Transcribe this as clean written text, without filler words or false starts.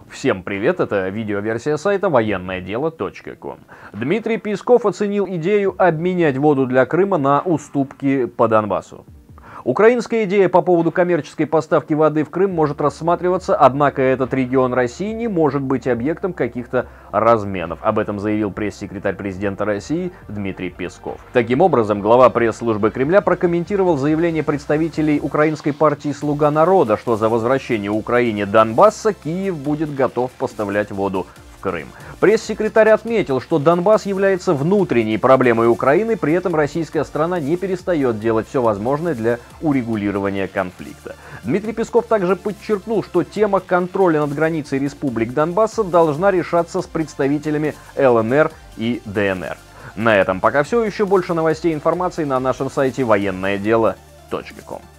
Всем привет, это видеоверсия сайта военноедело.ком. Дмитрий Песков оценил идею обменять воду для Крыма на уступки по Донбассу. Украинская идея по поводу коммерческой поставки воды в Крым может рассматриваться, однако этот регион России не может быть объектом каких-то разменов. Об этом заявил пресс-секретарь президента России Дмитрий Песков. Таким образом, глава пресс-службы Кремля прокомментировал заявление представителей украинской партии «Слуга народа», что за возвращение Украине Донбасса Киев будет готов поставлять воду в Крым. Пресс-секретарь отметил, что Донбасс является внутренней проблемой Украины, при этом российская страна не перестает делать все возможное для урегулирования конфликта. Дмитрий Песков также подчеркнул, что тема контроля над границей республик Донбасса должна решаться с представителями ЛНР и ДНР. На этом пока все. Еще больше новостей и информации на нашем сайте военноедело.ком.